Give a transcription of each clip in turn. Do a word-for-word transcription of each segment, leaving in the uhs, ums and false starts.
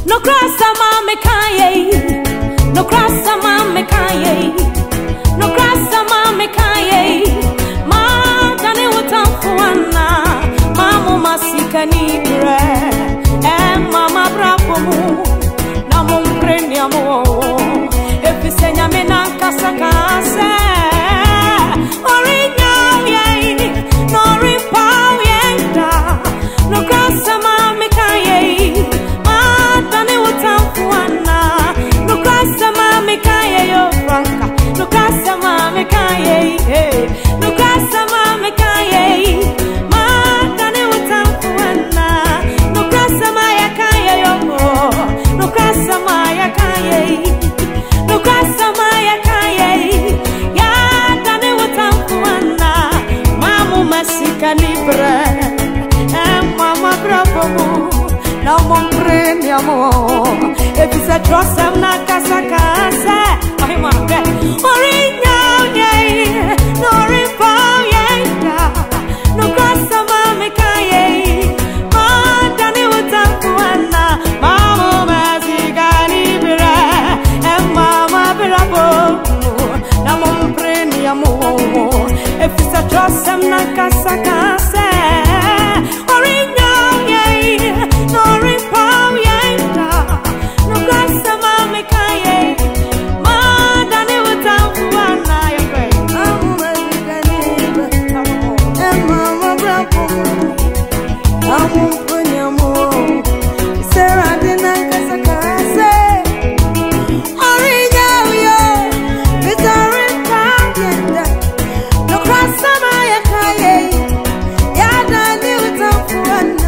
No cross a mama kaye, no cross a mama kaye, no cross a mama kaye. Ma dane utamfuana, mamu masika ni bre. Eh mama bravo mu, na mumpreni amo. Efisenya mena kasa kasa. Orinya ye, no ripa ye da, no cross a mama kaye. No casa mame kaye yo franca, no casa mame kaye, no casa mame kaye, ma dane utamfuana, no casa maya kaye yo, no casa maya kaye, no casa maya kaye, ya dane utamfuana, mamu masika libre, eh mama bravo mu. Now mon premi amor, if it's a trust I'm not casa casa. I'm a bed, Orinya ye, no ripa ye, no casa mame kaye, ma dane utamfuana, mama masika libre, and mama bravo. Now mon premi amor, if it's a trust I'm not casa casa. Orinya ye. No ripa yenda, no casa mame kaye, ma dane utamfuana yepe. Amu mazikani, mama bravo, amu punyamu, sera dina casa casa. Orinya yo, vita ripa yenda, no casa maya kaye, ya dane utamfuana.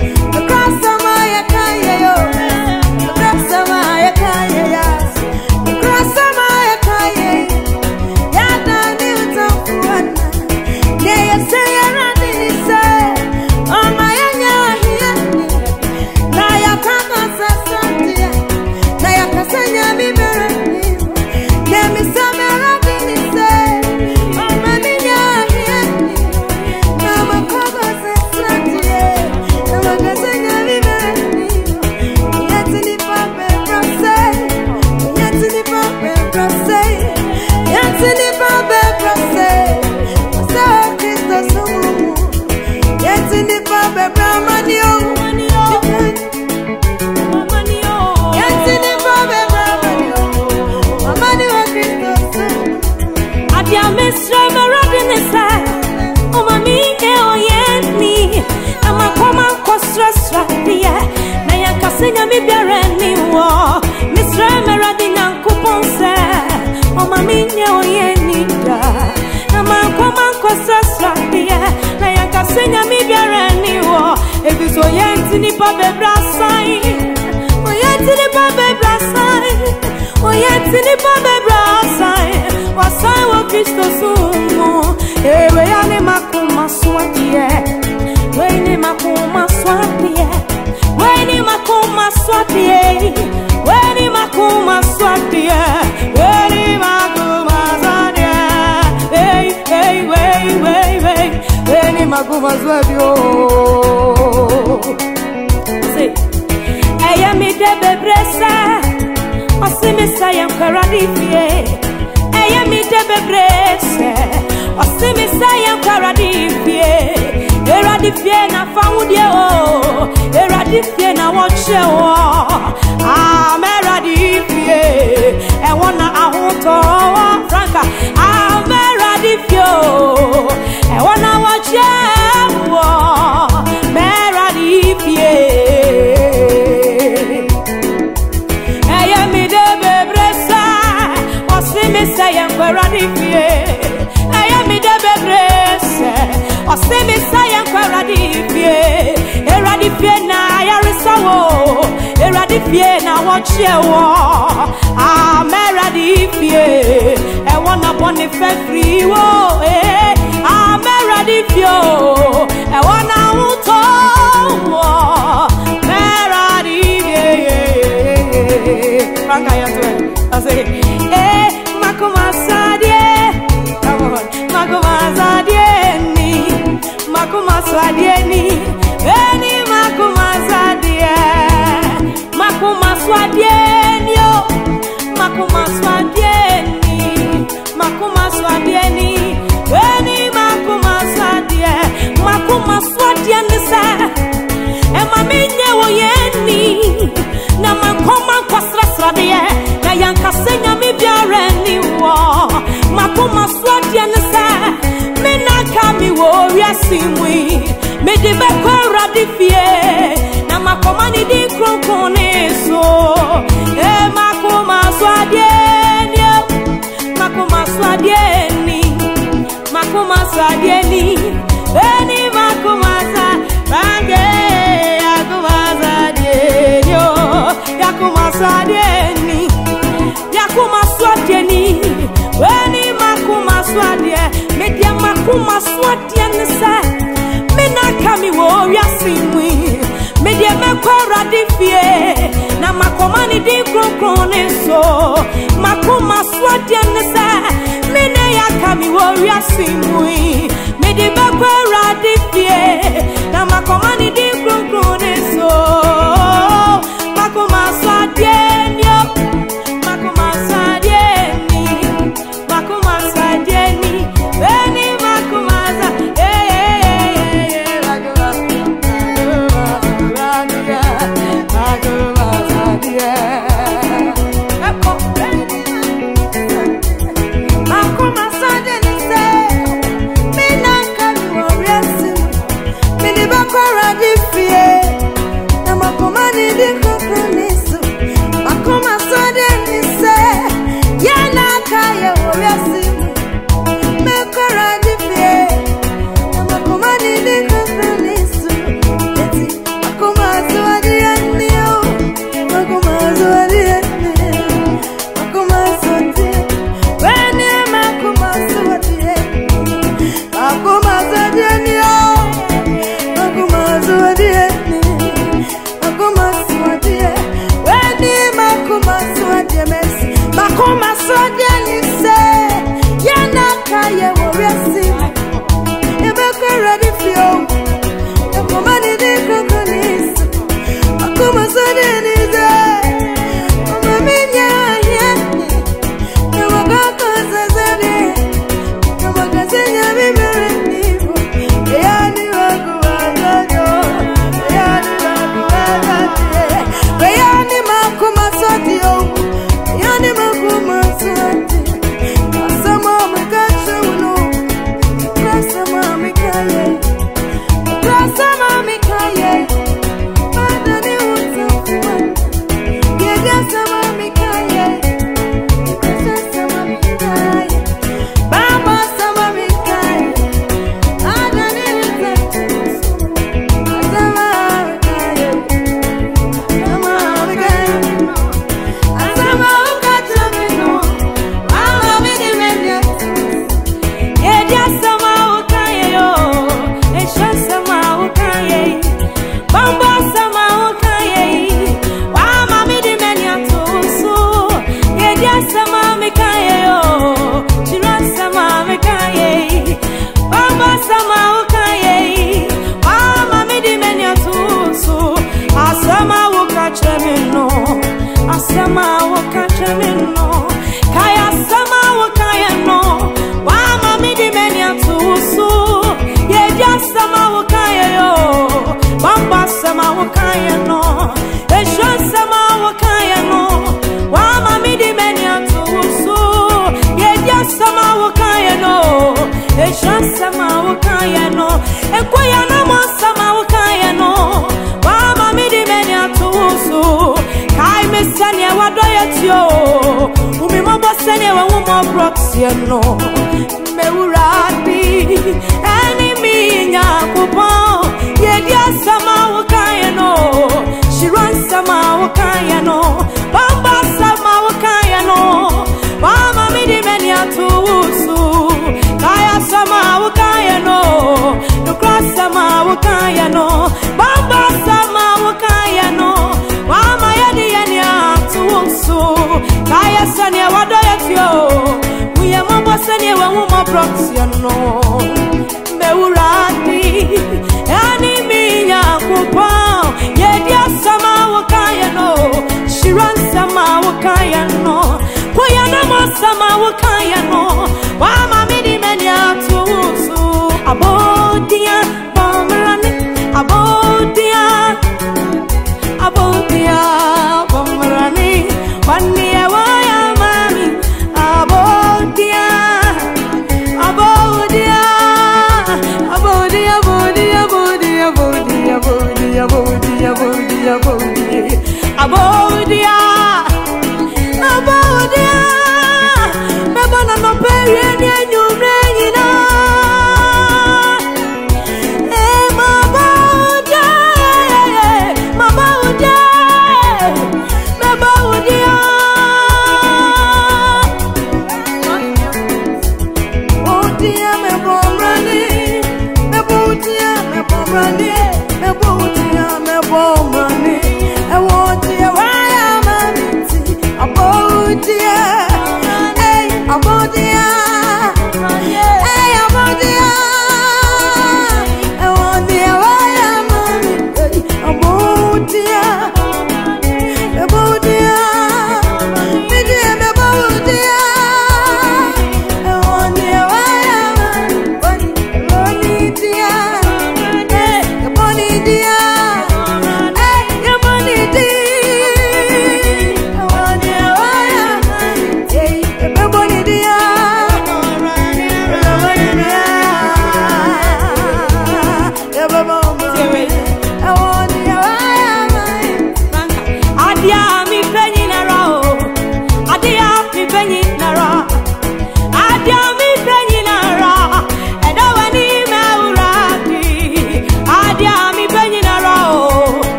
Senya mi biareni wo Misra meradi nyanku ponse Oma minye oyeni da Nama kwa manko sasra diye Na yanka senya mi biareni wo Ebiso yenti ni pa bebrasai Oyenti ni pa bebrasai Oyenti ni pa bebrasai Wasai wo Kristo sumo Ewe yane makuma swatiye Wene makuma swatiye Weni makuma swatiye, weni makuma swatiye, weni makuma swatiye, hey hey hey hey hey, weni makuma swatiye. See, aya mi de bebresa, osimi sayam karadifie. Aya mi de bebresa, osimi sayam karadifie. Eradifie na faudie o. Eradifie na watche wo ah meradifie e wona ahoto franka ah meradifie e wona watche wo meradifie eye mi de bebresa osimi sayem meradifie eye mi de bebresa osimi sayem meradifie eradifie na yarisawo eradifie na watche wo ah meradifie e wona boni fe free wo eh ah meradifie e wona uto wo meradifie Franka yanto I say eh makoma sadie come on makoma sadie ni makoma sadie ni eni makoma sadie makoma swadieni yo makuma swadieni makuma swadieni weni makuma swadie makuma swadieni sa ema minye wo yeni na makoma kwasra sradie na yankasenya mi biare ni wo makuma swadieni sa mina kami wo yasimwi me de be kwara difie na makoma ni di kronkone so e makuma swadieni makuma swadieni makuma swadieni eni makuma sa bange yakuma swadieni yakuma swadieni yakuma swadieni eni makuma swadie me dia makuma swadieni sa kami wo yasimwi me de me kwara difie na makoma ni di kronkron so makoma swadiane sa me ne ya kami wo yasimwi me de me kwara difie na makoma ni di kronkron so makoma swadiane makoma swadiane makoma swadiane beni makoma sa no me uradi enemy nyakupo ye dia sama wakaya no shiran sama wakaya no bamba sama wakaya no mama midi meni atusu kaya sama wakaya no no cross sama wakaya no bamba sama wakaya no mama yadi yani atusu kaya sanya wadoya tio sene wa uma proxia no me uradi ani minya kupa ye dia sama wakaya no shira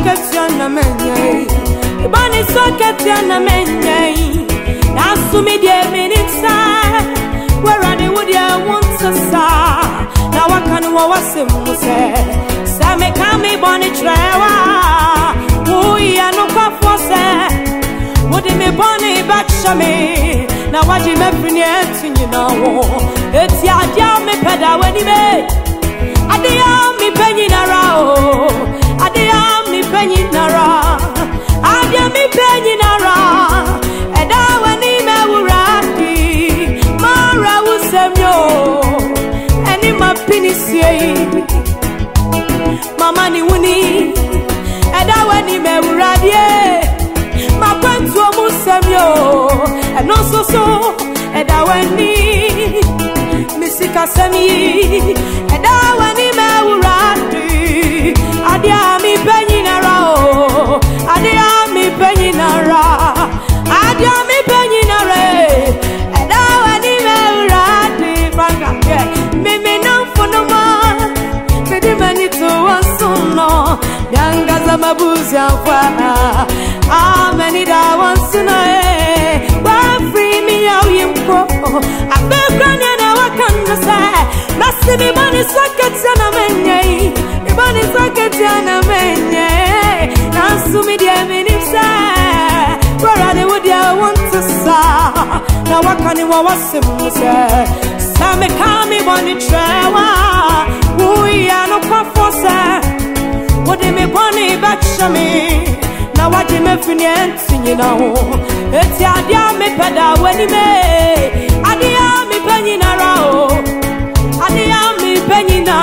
socket yana menye. Ibani socket yana menye. Nasumi de minitsa. Where are the wood ya want to sa? Now I can was him say. Same kami boni trewa. Oh ya no kwa say. Would me boni batshami. Now what you me free you know. It's ya jam me peda when you me. Adia mi penny nara o. Adia mi penny nara. Adia mi penny nara. Eda wani me wuradi. Mara wusemyo. Eni ma pinisiye. Mama ni wuni. Eda wani me wuradi. Ma kwentu omusemyo. Eno so so. Eda wani. Misika semi. Eda wani me wuradi. Adia mi penny nara o. Adia mi penny nara. Adia mi penny nara. Eda wani me wuradi. Manga ke. Mimi na mfono ma. Midi mani tu wansuno. Yangaza mabuzi amfa. Ameni da wansuno eh. Wa free me au yimpo. Abekanya na wakanda say. Nasi mi bani socket yana menye. Mi bani socket yana menye. Nasu mi dia minipsa. Where are the wood ya want to sa? Na wakani wa wasimu say. Same kami bani trewa. Ui ya no kwa force. Wodi mi bani batshami. Na wadi me finienti nyina ho. Eti adia me peda weni me. Adia mi penny nara o. Adia mi penny na.